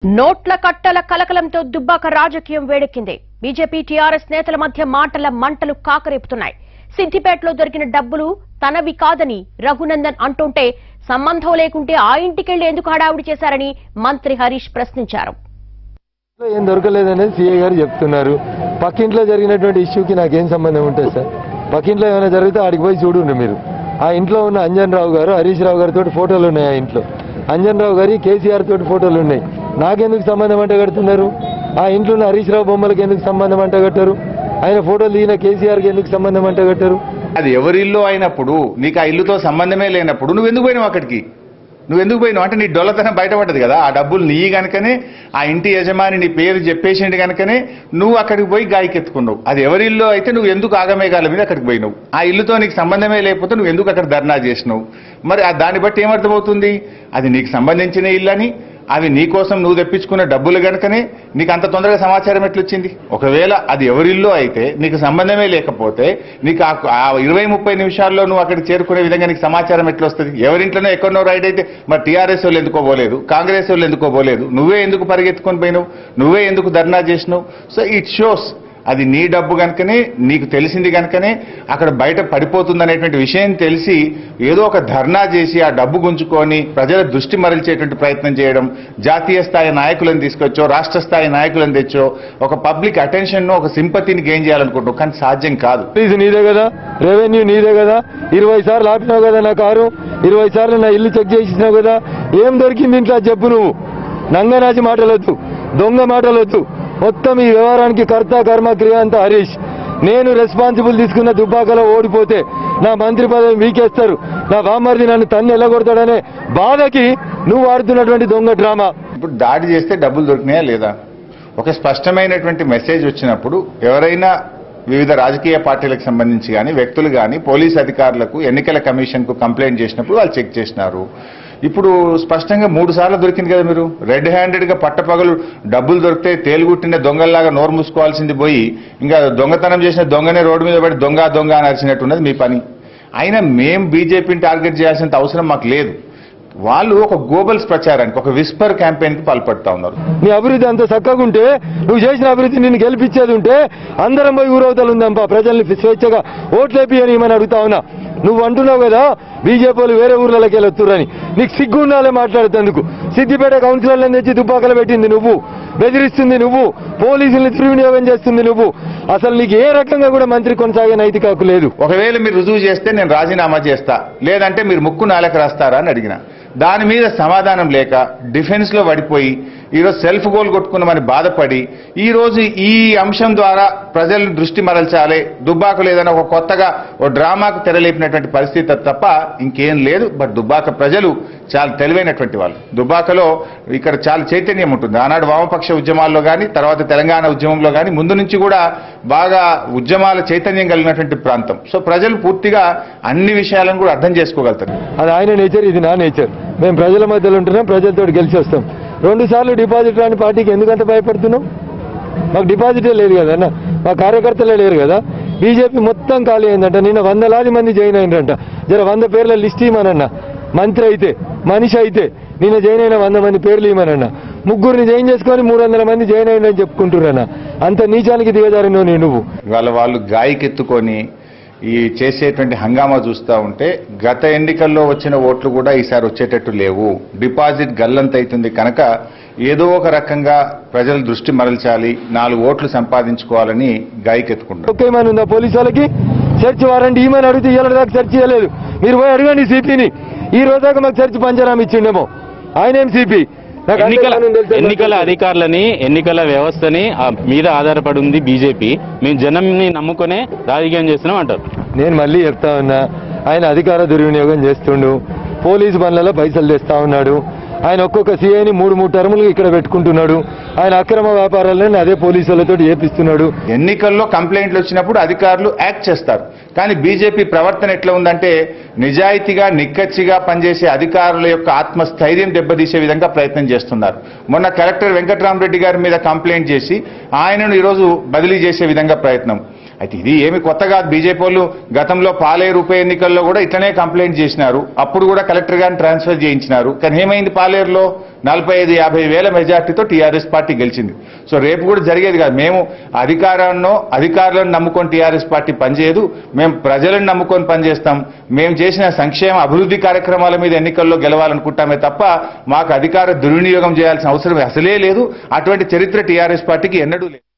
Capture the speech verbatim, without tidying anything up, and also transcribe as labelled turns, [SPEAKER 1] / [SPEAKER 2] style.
[SPEAKER 1] నోట్ల కట్టల కలకలంతో దుబ్బాక రాజకీయం వేడెక్కింది. బీజేపీ టీఆర్ఎస్ నేతల మధ్య మాటల మంటలు కాకరేపుతున్నాయి. సిద్దిపేటలో దొరికిన డబ్బులు తనవి కాదని రఘునందన్ అంటుంటే సంబంధం లేకుంటే ఆ ఇంటికెళ్లి ఎందుకు హడావుడి చేశారని మంత్రి హరీష్ ప్రశ్నించారు.
[SPEAKER 2] ఏం దొరకలేదనేది సీఏ గారు చెప్తున్నారు. పక్కింట్లో జరిగినటువంటి ఇష్యూకి నాకేం సంబంధం ఉంటుంది సార్? పక్కింట్లో ఏమైనా జరిగితే ఆడికి పోయి చూడండి మీరు. ఆ ఇంట్లో ఉన్న అంజన్ రావు గారు హరీష్ రావు గారితో ఫోటోలు ఉన్నాయి. ఆ ఇంట్లో అంజన్ రావు గారి కేసీఆర్ తోటి ఫోటోలు ఉన్నాయి. నాకెందుకు సంబంధం అంటే కడుతున్నారు? ఆ ఇంట్లో ఉన్న హరీష్ రావు బొమ్మలకి ఎందుకు సంబంధం అంటే కట్టారు? ఆయన ఫోటోలు దిగిన కేసీఆర్కి ఎందుకు సంబంధం అంటే కట్టారు?
[SPEAKER 3] అది ఎవరి ఇల్లు అయినప్పుడు, నీకు ఆ ఇల్లుతో సంబంధమే లేనప్పుడు నువ్వు ఎందుకు పోయినావు అక్కడికి? నువ్వు ఎందుకు పోయినావు అంటే నీ డొల్లతనం బయటపడ్డది కదా. ఆ డబ్బులు నీ కనుకనే, ఆ ఇంటి యజమాని నీ పేరు చెప్పేసిండు కనుకనే నువ్వు అక్కడికి పోయి గాయకెత్తుకున్నావు. అది ఎవరి ఇల్లు అయితే నువ్వు ఎందుకు ఆగమేఘాల మీద అక్కడికి పోయినావు? ఆ ఇల్లుతో నీకు సంబంధమే లేకపోతే నువ్వు ఎందుకు అక్కడ ధర్నా చేసినావు? మరి దాన్ని బట్టి ఏమర్థమవుతుంది? అది నీకు సంబంధించిన ఇల్లు అని, అవి నీ కోసం నువ్వు తెప్పించుకున్న డబ్బులు కనుకనే నీకు అంత తొందరగా సమాచారం ఎట్లొచ్చింది? ఒకవేళ అది ఎవరిల్లో అయితే నీకు సంబంధమే లేకపోతే నీకు ఆ ఇరవై ముప్పై నిమిషాల్లో నువ్వు అక్కడికి చేరుకునే విధంగా నీకు సమాచారం ఎట్లొస్తుంది? ఎవరింట్లోనే ఎక్కడో రైట్ అయితే మరి టీఆర్ఎస్ వాళ్ళు ఎందుకో పోలేదు, కాంగ్రెస్ వాళ్ళు ఎందుకో పోలేదు, నువ్వే ఎందుకు పరిగెత్తుకొని పోయినావు, నువ్వే ఎందుకు ధర్నా చేసినావు? సో ఇట్ షోస్ అది నీ డబ్బు కనుకనే, నీకు తెలిసింది కనుకనే అక్కడ బయట పడిపోతుందనేటువంటి విషయం తెలిసి ఏదో ఒక ధర్నా చేసి ఆ డబ్బు గుంజుకొని ప్రజల దృష్టి మరల్చేటువంటి ప్రయత్నం చేయడం, జాతీయ స్థాయి నాయకులను తీసుకొచ్చో రాష్ట్ర స్థాయి నాయకులను తెచ్చో ఒక పబ్లిక్ అటెన్షన్, ఒక సింపతిని గెయిన్ చేయాలనుకుంటావు. కానీ సాధ్యం కాదు.
[SPEAKER 2] ఫీజు నీదే కదా, రెవెన్యూ నీదే కదా, ఇరవై సార్లు ఆపినావు కదా నా కారు, ఇరవై సార్లు నా ఇల్లు చెక్ చేసినావు కదా. ఏం దొరికింది ఇంట్లో చెప్పు. నువ్వు నంగనాచి మాటలొద్దు, దొంగ మాటలొద్దు. మొత్తం ఈ వ్యవహారానికి కర్త కర్మ క్రియ అంతా హరీష్. నేను రెస్పాన్సిబుల్ తీసుకున్న దుబ్బాకలో ఓడిపోతే నా మంత్రి పదవి వీకేస్తారు, నా బామ్మర్ది నన్ను తన్ను ఎల్లగొడతాడనే బాధకి నువ్వు ఆడుతున్నటువంటి దొంగ డ్రామా.
[SPEAKER 3] ఇప్పుడు దాడి చేస్తే డబ్బులు దొరికినాయా లేదా? ఒక స్పష్టమైనటువంటి మెసేజ్ వచ్చినప్పుడు ఎవరైనా వివిధ రాజకీయ పార్టీలకు సంబంధించి కానీ వ్యక్తులు కానీ పోలీస్ అధికారులకు, ఎన్నికల కమిషన్కు కంప్లైంట్ చేసినప్పుడు వాళ్ళు చెక్ చేసినారు. ఇప్పుడు స్పష్టంగా మూడు సార్లు దొరికింది కదా. మీరు రెడ్ హ్యాండెడ్ గా పట్టపగలు డబ్బులు దొరికితే తేలుగుట్టిన దొంగల్లాగా నోరు మూసుకోవాల్సింది పోయి ఇంకా దొంగతనం చేసిన దొంగనే రోడ్డు మీద పడి దొంగ దొంగ అని అరిచినట్టున్నది మీ పని. అయినా మేం బీజేపీని టార్గెట్ చేయాల్సినంత అవసరం మాకు లేదు. వాళ్ళు ఒక గోబల్స్ ప్రచారానికి, ఒక విస్పర్ క్యాంపెయిన్ కి పాల్పడతా ఉన్నారు.
[SPEAKER 2] నీ అభివృద్ధి అంత చక్కగా ఉంటే, నువ్వు చేసిన అభివృద్ధి నిన్ను గెలిపించేది ఉంటే అందరం పోయి ఊరవతలు ఉందంపా ప్రజల్ని స్వేచ్ఛగా ఓట్లేపియని ఏమని అడుగుతా ఉన్నా. నువ్వు అంటున్నావు కదా బీజేపీ వాళ్ళు వేరే ఊర్లకి వెళ్ళొత్తురని. నీకు సిగ్గు ఉండాలే మాట్లాడేందుకు. సిద్దిపేట కౌన్సిలర్లను తెచ్చి దుబ్బాకలు పెట్టింది నువ్వు, బెదిరిస్తుంది నువ్వు, పోలీసుల్ని దుర్వినియోగం చేస్తుంది నువ్వు. అసలు నీకు ఏ రకంగా కూడా మంత్రి కొనసాగే నైతిక హక్కు లేదు.
[SPEAKER 3] ఒకవేళ మీరు రుజువు చేస్తే నేను రాజీనామా చేస్తా, లేదంటే మీరు ముక్కు నాలుక రాస్తారా అని అడిగిన. దాని మీద సమాధానం లేక డిఫెన్స్ లో పడిపోయి ఈరోజు సెల్ఫ్ గోల్ కొట్టుకున్నామని బాధపడి ఈ రోజు ఈ అంశం ద్వారా ప్రజలను దృష్టి మరల్చాలి, దుబ్బాక లేదని ఒక కొత్తగా ఓ డ్రామాకు తెరలేపినటువంటి పరిస్థితి తప్ప ఇంకేం లేదు. బట్ దుబ్బాక ప్రజలు చాలా తెలివైనటువంటి వాళ్ళు. దుబ్బాకలో ఇక్కడ చాలా చైతన్యం ఉంటుంది. ఆనాడు వామపక్ష ఉద్యమాల్లో కానీ, తర్వాత తెలంగాణ ఉద్యమంలో కానీ ముందు నుంచి కూడా బాగా ఉద్యమాల చైతన్యం కలిగినటువంటి ప్రాంతం. సో ప్రజలు పూర్తిగా అన్ని విషయాలను కూడా అర్థం చేసుకోగలుగుతారు.
[SPEAKER 2] అది ఆయన నేచర్, ఇది నా నేచర్. మేము ప్రజల మధ్యలో ఉంటున్నాం, ప్రజలతో గెలిచి వస్తాం. రెండు సార్లు డిపాజిట్ రాని పార్టీకి ఎందుకంత భయపడుతున్నాం? మాకు డిపాజిటే లేదు కదా అన్న, మా కార్యకర్తలే లేరు కదా. బీజేపీ మొత్తం ఖాళీ అయిందంట. నిన్న వందలాది మంది జాయిన్ అయినరంట. జర వంద పేర్ల లిస్ట్ ఇవ్వమనన్న. మంత్రి అయితే, మనిషి అయితే నిన్న జాయిన్ అయిన వంద మంది పేర్లు ఇవ్వమనన్న. ముగ్గురిని జాయిన్ చేసుకొని మూడు వందల మంది జాయిన్ అయినని చెప్పుకుంటున్నారన్న. అంత నీచానికి దిగజారినో నువ్వు.
[SPEAKER 3] వాళ్ళ వాళ్ళు గాయకెత్తుకొని ఈ చేసేటువంటి హంగామా చూస్తూ ఉంటే గత ఎన్నికల్లో వచ్చిన ఓట్లు కూడా ఈసారి వచ్చేటట్టు లేవు. డిపాజిట్ గల్లంత అవుతుంది కనుక ఏదో ఒక రకంగా ప్రజల దృష్టి మరల్చాలి, నాలుగు ఓట్లు సంపాదించుకోవాలని గాయకెత్తుకుంటారు.
[SPEAKER 2] ఓకే మన ఉందా పోలీసు వాళ్ళకి సెర్చ్ వారంటీ ఈమెను అడిగితే ఇవాళ దాకా సెర్చ్ చేయలేదు. మీరు పోయి అడగండి సిపిని. ఈ రోజు దాకా మాకు సెర్చ్ పంచనామా ఇచ్చిండేమో. ఆయన ఏం సిపి?
[SPEAKER 4] ఎన్నికల అధికారులని, ఎన్నికల వ్యవస్థని మీద ఆధారపడి ఉంది బీజేపీ. మేము జనంని నమ్ముకునే రాజకీయం చేస్తున్నాం అంటారు.
[SPEAKER 2] నేను మళ్ళీ చెప్తా ఉన్నా, ఆయన అధికార దుర్వినియోగం చేస్తుండు, పోలీసు పనులలో పైసలు తెస్తా ఉన్నాడు. ఆయన ఒక్కొక్క సీఐని మూడు మూడు టర్ములు ఇక్కడ పెట్టుకుంటున్నాడు. ఆయన అక్రమ వ్యాపారాలను అదే పోలీసులతో చేపిస్తున్నాడు.
[SPEAKER 3] ఎన్నికల్లో కంప్లైంట్లు వచ్చినప్పుడు అధికారులు యాక్ట్ చేస్తారు. కానీ బీజేపీ ప్రవర్తన ఎట్లా ఉందంటే నిజాయితీగా నిక్కచ్చిగా పనిచేసే అధికారుల యొక్క ఆత్మస్థైర్యం దెబ్బతీసే విధంగా ప్రయత్నం చేస్తున్నారు. మొన్న కలెక్టర్ వెంకట్రామరెడ్డి గారి మీద కంప్లైంట్ చేసి ఆయనను ఈరోజు బదిలీ చేసే విధంగా ప్రయత్నం. అయితే ఇది ఏమి కొత్త కాదు. బీజేపీ వాళ్ళు గతంలో పాలేరు ఉప ఎన్నికల్లో కూడా ఇట్లనే కంప్లైంట్ చేసినారు. అప్పుడు కూడా కలెక్టర్ గారిని ట్రాన్స్ఫర్ చేయించినారు. కానీ ఏమైంది, పాలేరులో నలభై ఐదు యాభై వేల మెజార్టీతో టీఆర్ఎస్ పార్టీ గెలిచింది. సో రేపు కూడా జరిగేది కాదు. మేము అధికారాన్నో అధికారులను నమ్ముకొని టీఆర్ఎస్ పార్టీ పనిచేయదు. మేము ప్రజలను నమ్ముకొని పనిచేస్తాం. మేము చేసిన సంక్షేమ అభివృద్ధి కార్యక్రమాల మీద ఎన్నికల్లో గెలవాలనుకుంటామే తప్ప మాకు అధికార దుర్వినియోగం చేయాల్సిన అవసరం అసలే లేదు. అటువంటి చరిత్ర టీఆర్ఎస్ పార్టీకి ఎన్నడూ లేదు.